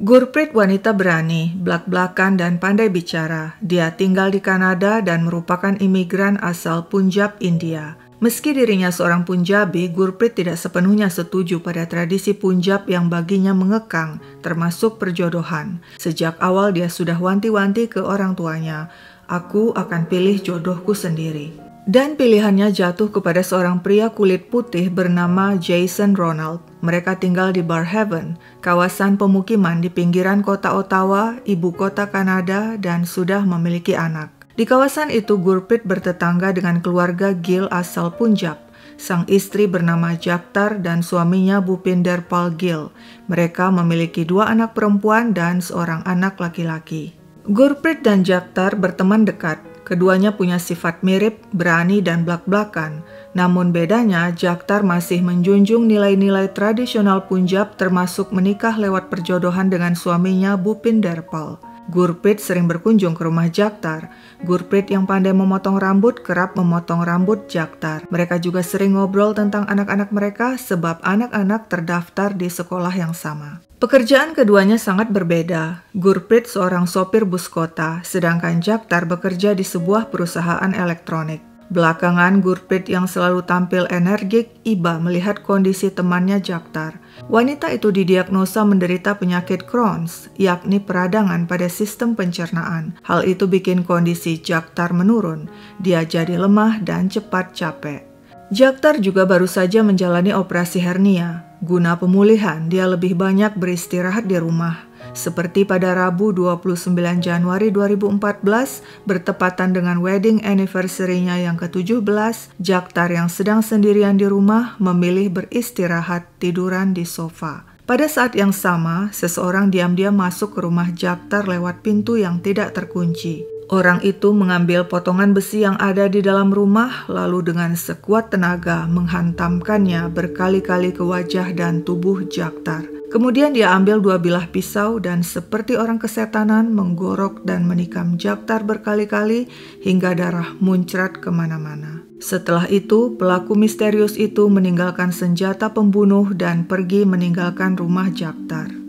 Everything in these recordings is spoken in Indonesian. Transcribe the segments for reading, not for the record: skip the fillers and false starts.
Gurpreet wanita berani, blak-blakan dan pandai bicara. Dia tinggal di Kanada dan merupakan imigran asal Punjab, India. Meski dirinya seorang Punjabi, Gurpreet tidak sepenuhnya setuju pada tradisi Punjab yang baginya mengekang, termasuk perjodohan. Sejak awal dia sudah wanti-wanti ke orang tuanya, "Aku akan pilih jodohku sendiri." Dan pilihannya jatuh kepada seorang pria kulit putih bernama Jason Ronald. Mereka tinggal di Barrhaven, kawasan pemukiman di pinggiran kota Ottawa, ibu kota Kanada, dan sudah memiliki anak. Di kawasan itu, Gurpreet bertetangga dengan keluarga Gill asal Punjab. Sang istri bernama Jagtar dan suaminya Bhupinder Pal Gill. Mereka memiliki 2 anak perempuan dan seorang anak laki-laki. Gurpreet dan Jagtar berteman dekat. Keduanya punya sifat mirip, berani dan blak-blakan. Namun bedanya, Jagtar masih menjunjung nilai-nilai tradisional Punjab termasuk menikah lewat perjodohan dengan suaminya Bhupinder Pal. Gurpreet sering berkunjung ke rumah Jagtar. Gurpreet yang pandai memotong rambut kerap memotong rambut Jagtar. Mereka juga sering ngobrol tentang anak-anak mereka sebab anak-anak terdaftar di sekolah yang sama. Pekerjaan keduanya sangat berbeda. Gurpreet seorang sopir bus kota, sedangkan Jagtar bekerja di sebuah perusahaan elektronik. Belakangan, Gurpreet yang selalu tampil energik iba melihat kondisi temannya Jagtar. Wanita itu didiagnosa menderita penyakit Crohn's, yakni peradangan pada sistem pencernaan. Hal itu bikin kondisi Jagtar menurun. Dia jadi lemah dan cepat capek. Jagtar juga baru saja menjalani operasi hernia. Guna pemulihan, dia lebih banyak beristirahat di rumah. Seperti pada Rabu 29 Januari 2014, bertepatan dengan wedding anniversary-nya yang ke-17, Jagtar yang sedang sendirian di rumah memilih beristirahat tiduran di sofa. Pada saat yang sama, seseorang diam-diam masuk ke rumah Jagtar lewat pintu yang tidak terkunci. Orang itu mengambil potongan besi yang ada di dalam rumah, lalu dengan sekuat tenaga menghantamkannya berkali-kali ke wajah dan tubuh Jagtar. Kemudian dia ambil 2 bilah pisau dan seperti orang kesetanan menggorok dan menikam Jagtar berkali-kali hingga darah muncrat kemana-mana. Setelah itu, pelaku misterius itu meninggalkan senjata pembunuh dan pergi meninggalkan rumah Jagtar.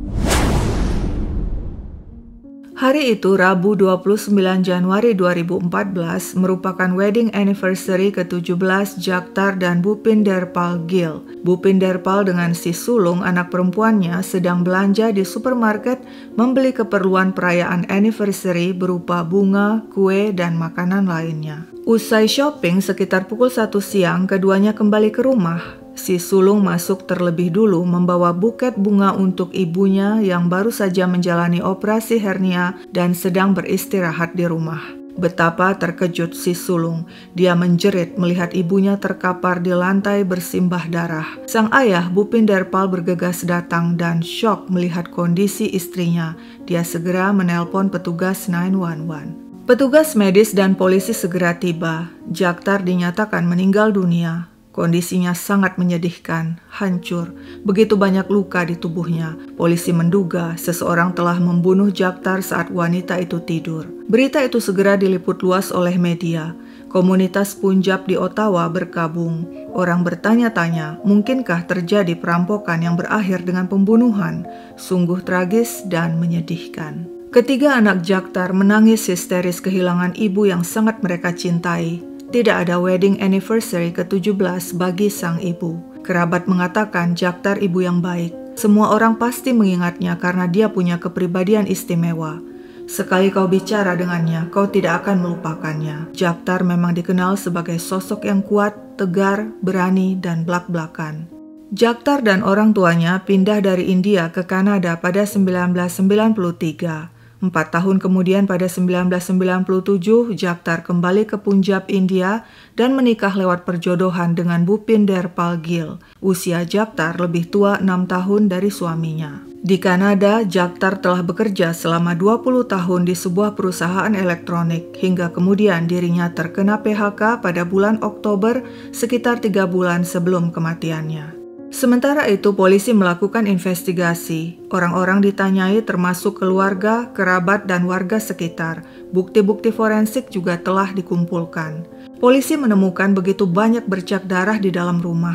Hari itu, Rabu 29 Januari 2014, merupakan wedding anniversary ke-17 Jagtar dan Bhupinder Pal Gill. Bhupinder Pal dengan si sulung anak perempuannya sedang belanja di supermarket membeli keperluan perayaan anniversary berupa bunga, kue, dan makanan lainnya. Usai shopping sekitar pukul 1 siang, keduanya kembali ke rumah. Si sulung masuk terlebih dulu membawa buket bunga untuk ibunya yang baru saja menjalani operasi hernia dan sedang beristirahat di rumah. Betapa terkejut si sulung. Dia menjerit melihat ibunya terkapar di lantai bersimbah darah. Sang ayah Bhupinder Pal bergegas datang dan syok melihat kondisi istrinya. Dia segera menelpon petugas 911. Petugas medis dan polisi segera tiba. Jagtar dinyatakan meninggal dunia. Kondisinya sangat menyedihkan, hancur, begitu banyak luka di tubuhnya. Polisi menduga seseorang telah membunuh Jagtar saat wanita itu tidur. Berita itu segera diliput luas oleh media. Komunitas Punjab di Ottawa berkabung. Orang bertanya-tanya, mungkinkah terjadi perampokan yang berakhir dengan pembunuhan? Sungguh tragis dan menyedihkan. Ketiga anak Jagtar menangis histeris kehilangan ibu yang sangat mereka cintai. Tidak ada wedding anniversary ke-17 bagi sang ibu. Kerabat mengatakan Jagtar ibu yang baik. Semua orang pasti mengingatnya karena dia punya kepribadian istimewa. Sekali kau bicara dengannya, kau tidak akan melupakannya. Jagtar memang dikenal sebagai sosok yang kuat, tegar, berani, dan blak-blakan. Jagtar dan orang tuanya pindah dari India ke Kanada pada 1993. 4 tahun kemudian pada 1997, Jagtar kembali ke Punjab, India dan menikah lewat perjodohan dengan Bhupinder Pal Gill. Usia Jagtar lebih tua 6 tahun dari suaminya. Di Kanada, Jagtar telah bekerja selama 20 tahun di sebuah perusahaan elektronik hingga kemudian dirinya terkena PHK pada bulan Oktober sekitar 3 bulan sebelum kematiannya. Sementara itu, polisi melakukan investigasi. Orang-orang ditanyai termasuk keluarga, kerabat, dan warga sekitar. Bukti-bukti forensik juga telah dikumpulkan. Polisi menemukan begitu banyak bercak darah di dalam rumah.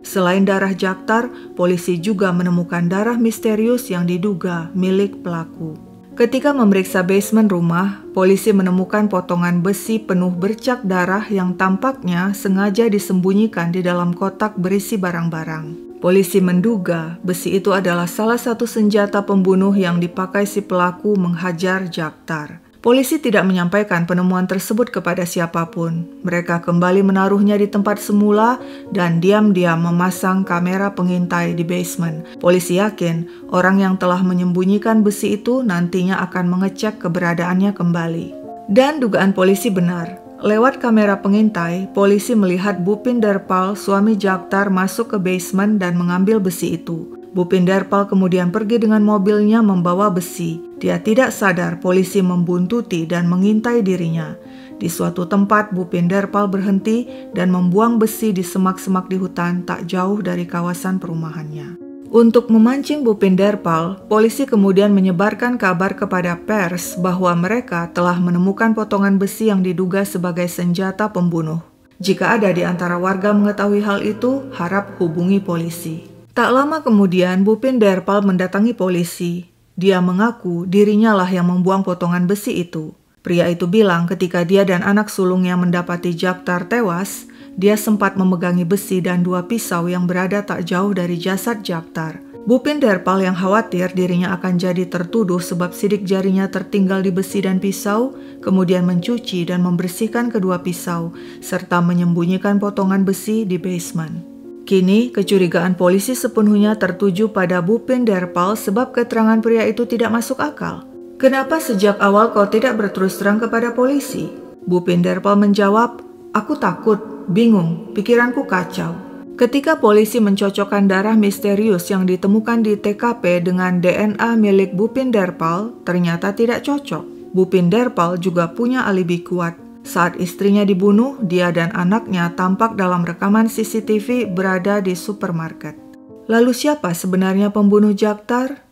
Selain darah Jaktar, polisi juga menemukan darah misterius yang diduga milik pelaku. Ketika memeriksa basement rumah, polisi menemukan potongan besi penuh bercak darah yang tampaknya sengaja disembunyikan di dalam kotak berisi barang-barang. Polisi menduga besi itu adalah salah satu senjata pembunuh yang dipakai si pelaku menghajar Jaktar. Polisi tidak menyampaikan penemuan tersebut kepada siapapun. Mereka kembali menaruhnya di tempat semula dan diam-diam memasang kamera pengintai di basement. Polisi yakin orang yang telah menyembunyikan besi itu nantinya akan mengecek keberadaannya kembali. Dan dugaan polisi benar. Lewat kamera pengintai, polisi melihat Bhupinder Pal, suami Jaktar, masuk ke basement dan mengambil besi itu. Bhupinder Pal kemudian pergi dengan mobilnya membawa besi. Dia tidak sadar polisi membuntuti dan mengintai dirinya. Di suatu tempat, Bhupinder Pal berhenti dan membuang besi di semak-semak di hutan tak jauh dari kawasan perumahannya. Untuk memancing Bhupinder Pal, polisi kemudian menyebarkan kabar kepada pers bahwa mereka telah menemukan potongan besi yang diduga sebagai senjata pembunuh. Jika ada di antara warga mengetahui hal itu, harap hubungi polisi. Tak lama kemudian, Bhupinder Pal mendatangi polisi. Dia mengaku dirinya lah yang membuang potongan besi itu. Pria itu bilang ketika dia dan anak sulungnya mendapati Jaktar tewas, dia sempat memegangi besi dan 2 pisau yang berada tak jauh dari jasad Jaktar. Bhupinder Pal yang khawatir dirinya akan jadi tertuduh sebab sidik jarinya tertinggal di besi dan pisau, kemudian mencuci dan membersihkan kedua pisau, serta menyembunyikan potongan besi di basement. Kini, kecurigaan polisi sepenuhnya tertuju pada Bhupinder Pal sebab keterangan pria itu tidak masuk akal. Kenapa sejak awal kau tidak berterus terang kepada polisi? Bhupinder Pal menjawab, aku takut, bingung, pikiranku kacau. Ketika polisi mencocokkan darah misterius yang ditemukan di TKP dengan DNA milik Bhupinder Pal, ternyata tidak cocok. Bhupinder Pal juga punya alibi kuat. Saat istrinya dibunuh, dia dan anaknya tampak dalam rekaman CCTV berada di supermarket. Lalu siapa sebenarnya pembunuh Jaktar?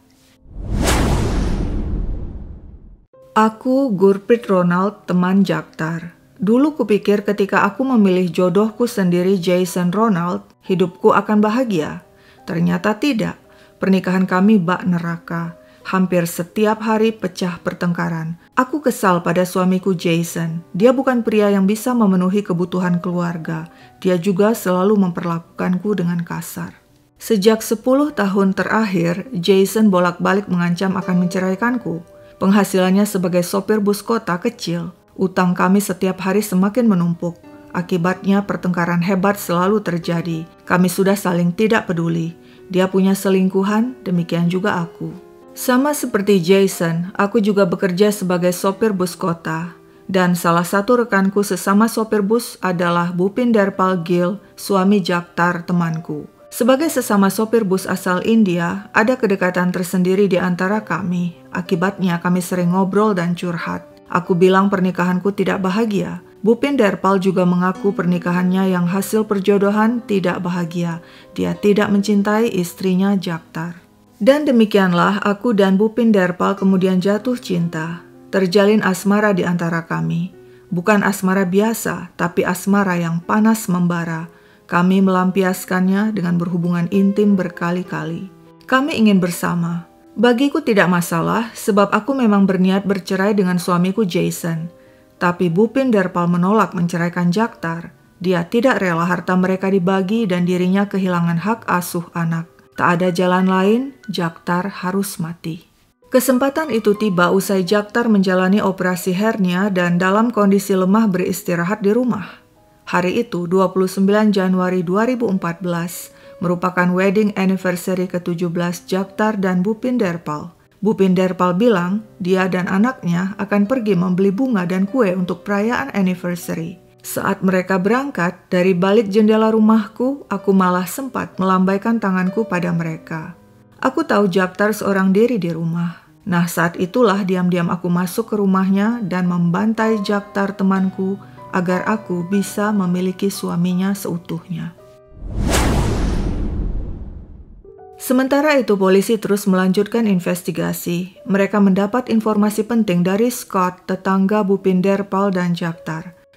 Aku Gurpreet Ronald, teman Jaktar. Dulu kupikir ketika aku memilih jodohku sendiri Jason Ronald, hidupku akan bahagia. Ternyata tidak. Pernikahan kami bak neraka. Hampir setiap hari pecah pertengkaran. Aku kesal pada suamiku Jason. Dia bukan pria yang bisa memenuhi kebutuhan keluarga. Dia juga selalu memperlakukanku dengan kasar. Sejak 10 tahun terakhir, Jason bolak-balik mengancam akan menceraikanku. Penghasilannya sebagai sopir bus kota kecil. Utang kami setiap hari semakin menumpuk. Akibatnya pertengkaran hebat selalu terjadi. Kami sudah saling tidak peduli. Dia punya selingkuhan, demikian juga aku. Sama seperti Jason, aku juga bekerja sebagai sopir bus kota. Dan salah satu rekanku sesama sopir bus adalah Bhupinder Pal Gill, suami Jaktar temanku. Sebagai sesama sopir bus asal India, ada kedekatan tersendiri di antara kami. Akibatnya kami sering ngobrol dan curhat. Aku bilang pernikahanku tidak bahagia. Bhupinder Pal juga mengaku pernikahannya yang hasil perjodohan tidak bahagia. Dia tidak mencintai istrinya Jaktar. Dan demikianlah aku dan Bhupinder Pal kemudian jatuh cinta. Terjalin asmara di antara kami. Bukan asmara biasa, tapi asmara yang panas membara. Kami melampiaskannya dengan berhubungan intim berkali-kali. Kami ingin bersama. Bagiku tidak masalah sebab aku memang berniat bercerai dengan suamiku Jason. Tapi Bhupinder Pal menolak menceraikan Jaktar. Dia tidak rela harta mereka dibagi dan dirinya kehilangan hak asuh anak. Tak ada jalan lain, Jaktar harus mati. Kesempatan itu tiba usai Jaktar menjalani operasi hernia dan dalam kondisi lemah beristirahat di rumah. Hari itu, 29 Januari 2014, merupakan wedding anniversary ke-17 Jaktar dan Bhupinder Pal. Bhupinder Pal bilang dia dan anaknya akan pergi membeli bunga dan kue untuk perayaan anniversary. Saat mereka berangkat, dari balik jendela rumahku, aku malah sempat melambaikan tanganku pada mereka. Aku tahu Jaktar seorang diri di rumah. Nah, saat itulah diam-diam aku masuk ke rumahnya dan membantai Jaktar temanku agar aku bisa memiliki suaminya seutuhnya. Sementara itu, polisi terus melanjutkan investigasi. Mereka mendapat informasi penting dari Scott, tetangga Bhupinder Pal dan Jaktar.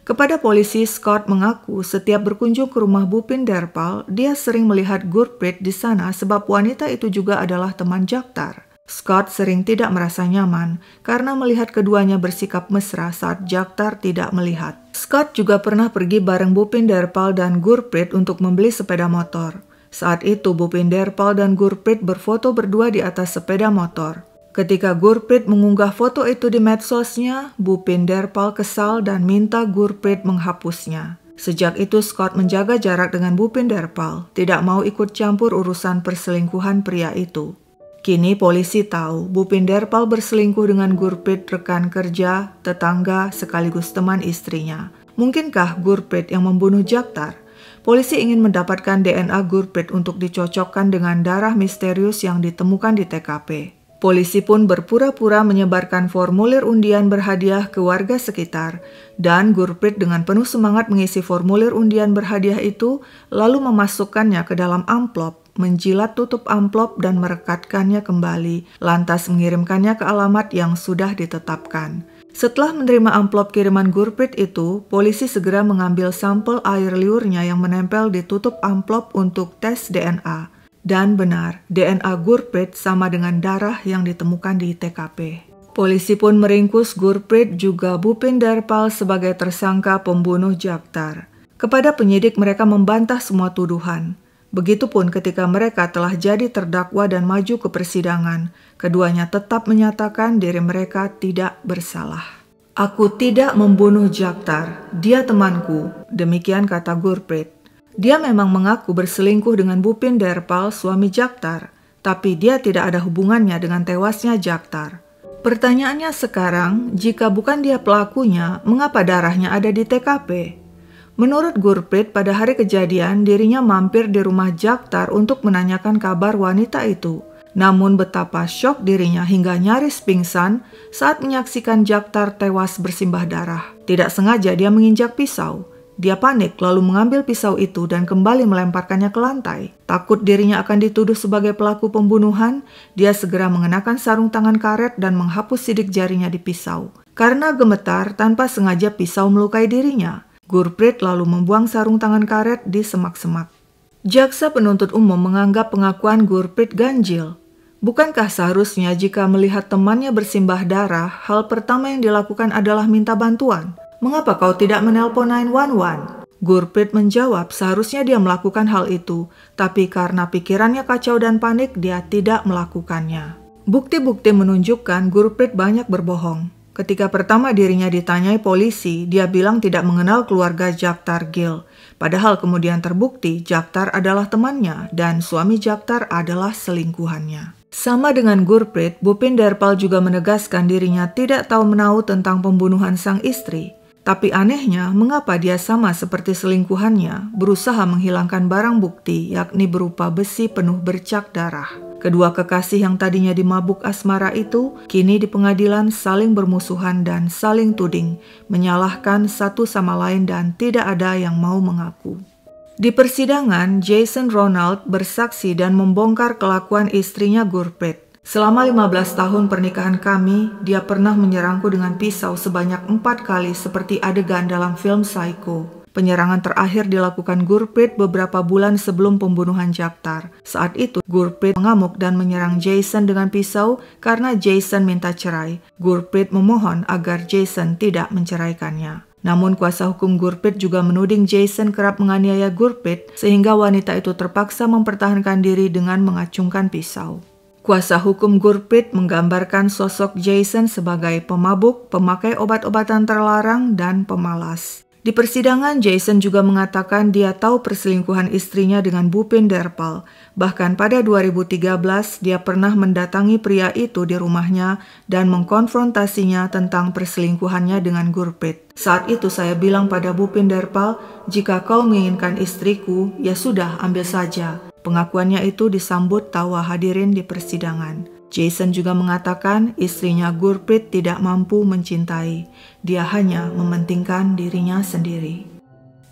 Kepada polisi, Scott mengaku setiap berkunjung ke rumah Bhupinder Pal, dia sering melihat Gurpreet di sana sebab wanita itu juga adalah teman Jagtar. Scott sering tidak merasa nyaman karena melihat keduanya bersikap mesra saat Jagtar tidak melihat. Scott juga pernah pergi bareng Bhupinder Pal dan Gurpreet untuk membeli sepeda motor. Saat itu Bhupinder Pal dan Gurpreet berfoto berdua di atas sepeda motor. Ketika Gurpreet mengunggah foto itu di medsosnya, Bhupinder Pal kesal dan minta Gurpreet menghapusnya. Sejak itu Scott menjaga jarak dengan Bhupinder Pal, tidak mau ikut campur urusan perselingkuhan pria itu. Kini polisi tahu Bhupinder Pal berselingkuh dengan Gurpreet, rekan kerja, tetangga, sekaligus teman istrinya. Mungkinkah Gurpreet yang membunuh Jagtar? Polisi ingin mendapatkan DNA Gurpreet untuk dicocokkan dengan darah misterius yang ditemukan di TKP. Polisi pun berpura-pura menyebarkan formulir undian berhadiah ke warga sekitar, dan Gurpreet dengan penuh semangat mengisi formulir undian berhadiah itu, lalu memasukkannya ke dalam amplop, menjilat tutup amplop dan merekatkannya kembali, lantas mengirimkannya ke alamat yang sudah ditetapkan. Setelah menerima amplop kiriman Gurpreet itu, polisi segera mengambil sampel air liurnya yang menempel di tutup amplop untuk tes DNA. Dan benar, DNA Gurpreet sama dengan darah yang ditemukan di TKP. Polisi pun meringkus Gurpreet juga Bhupinder Pal sebagai tersangka pembunuh Jagtar. Kepada penyidik mereka membantah semua tuduhan. Begitupun ketika mereka telah jadi terdakwa dan maju ke persidangan, keduanya tetap menyatakan diri mereka tidak bersalah. "Aku tidak membunuh Jagtar, dia temanku," demikian kata Gurpreet. Dia memang mengaku berselingkuh dengan Bhupinder Pal, suami Jagtar, tapi dia tidak ada hubungannya dengan tewasnya Jagtar. Pertanyaannya sekarang, jika bukan dia pelakunya, mengapa darahnya ada di TKP? Menurut Gurpreet, pada hari kejadian dirinya mampir di rumah Jagtar untuk menanyakan kabar wanita itu. Namun betapa syok dirinya hingga nyaris pingsan saat menyaksikan Jagtar tewas bersimbah darah. Tidak sengaja dia menginjak pisau. Dia panik lalu mengambil pisau itu dan kembali melemparkannya ke lantai. Takut dirinya akan dituduh sebagai pelaku pembunuhan, dia segera mengenakan sarung tangan karet dan menghapus sidik jarinya di pisau. Karena gemetar, tanpa sengaja pisau melukai dirinya. Gurpreet lalu membuang sarung tangan karet di semak-semak. Jaksa penuntut umum menganggap pengakuan Gurpreet ganjil. Bukankah seharusnya jika melihat temannya bersimbah darah, hal pertama yang dilakukan adalah minta bantuan? "Mengapa kau tidak menelpon 911?" Gurpreet menjawab seharusnya dia melakukan hal itu, tapi karena pikirannya kacau dan panik, dia tidak melakukannya. Bukti-bukti menunjukkan Gurpreet banyak berbohong. Ketika pertama dirinya ditanyai polisi, dia bilang tidak mengenal keluarga Jagtar Gill. Padahal kemudian terbukti Jagtar adalah temannya dan suami Jagtar adalah selingkuhannya. Sama dengan Gurpreet, Bhupinder Pal juga menegaskan dirinya tidak tahu menahu tentang pembunuhan sang istri. Tapi anehnya, mengapa dia sama seperti selingkuhannya, berusaha menghilangkan barang bukti, yakni berupa besi penuh bercak darah. Kedua kekasih yang tadinya dimabuk asmara itu, kini di pengadilan saling bermusuhan dan saling tuding, menyalahkan satu sama lain dan tidak ada yang mau mengaku. Di persidangan, Jason Ronald bersaksi dan membongkar kelakuan istrinya Gurpreet. "Selama 15 tahun pernikahan kami, dia pernah menyerangku dengan pisau sebanyak 4 kali seperti adegan dalam film Psycho." Penyerangan terakhir dilakukan Gurpreet beberapa bulan sebelum pembunuhan Jagtar. Saat itu, Gurpreet mengamuk dan menyerang Jason dengan pisau karena Jason minta cerai. Gurpreet memohon agar Jason tidak menceraikannya. Namun kuasa hukum Gurpreet juga menuding Jason kerap menganiaya Gurpreet sehingga wanita itu terpaksa mempertahankan diri dengan mengacungkan pisau. Kuasa hukum Gurpreet menggambarkan sosok Jason sebagai pemabuk, pemakai obat-obatan terlarang, dan pemalas. Di persidangan, Jason juga mengatakan dia tahu perselingkuhan istrinya dengan Bhupinder Pal. Bahkan pada 2013, dia pernah mendatangi pria itu di rumahnya dan mengkonfrontasinya tentang perselingkuhannya dengan Gurpreet. "Saat itu saya bilang pada Bhupinder Pal, jika kau menginginkan istriku, ya sudah ambil saja." Pengakuannya itu disambut tawa hadirin di persidangan. Jason juga mengatakan istrinya Gurpreet tidak mampu mencintai. Dia hanya mementingkan dirinya sendiri.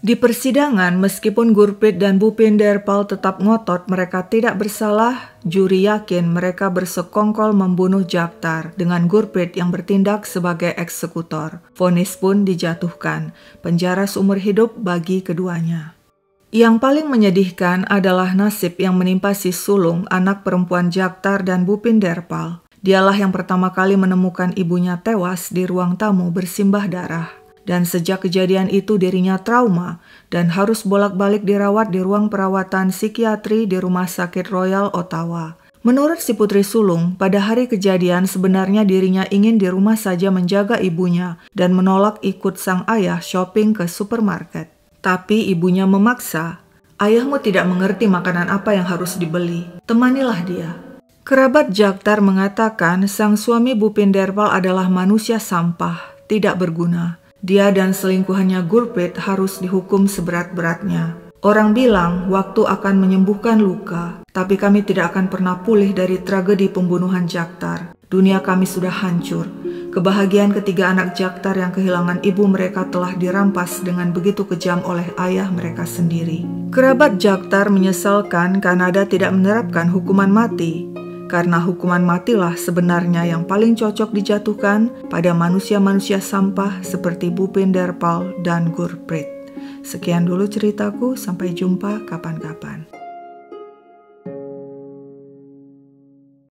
Di persidangan, meskipun Gurpreet dan Bhupinder Pal tetap ngotot mereka tidak bersalah, juri yakin mereka bersekongkol membunuh Jagtar dengan Gurpreet yang bertindak sebagai eksekutor. Vonis pun dijatuhkan, penjara seumur hidup bagi keduanya. Yang paling menyedihkan adalah nasib yang menimpa si sulung, anak perempuan Jagtar dan Bhupinder Pal. Dialah yang pertama kali menemukan ibunya tewas di ruang tamu bersimbah darah. Dan sejak kejadian itu dirinya trauma dan harus bolak-balik dirawat di ruang perawatan psikiatri di Rumah Sakit Royal Ottawa. Menurut si putri sulung, pada hari kejadian sebenarnya dirinya ingin di rumah saja menjaga ibunya dan menolak ikut sang ayah shopping ke supermarket. Tapi ibunya memaksa, "Ayahmu tidak mengerti makanan apa yang harus dibeli. Temanilah dia." Kerabat Jagtar mengatakan sang suami Bhupinder Pal adalah manusia sampah, tidak berguna. Dia dan selingkuhannya Gurpreet harus dihukum seberat-beratnya. Orang bilang waktu akan menyembuhkan luka, tapi kami tidak akan pernah pulih dari tragedi pembunuhan Jagtar. Dunia kami sudah hancur. Kebahagiaan ketiga anak Jagtar yang kehilangan ibu mereka telah dirampas dengan begitu kejam oleh ayah mereka sendiri. Kerabat Jagtar menyesalkan Kanada tidak menerapkan hukuman mati, karena hukuman matilah sebenarnya yang paling cocok dijatuhkan pada manusia-manusia sampah seperti Bhupinder Pal dan Gurpreet. Sekian dulu ceritaku, sampai jumpa kapan-kapan.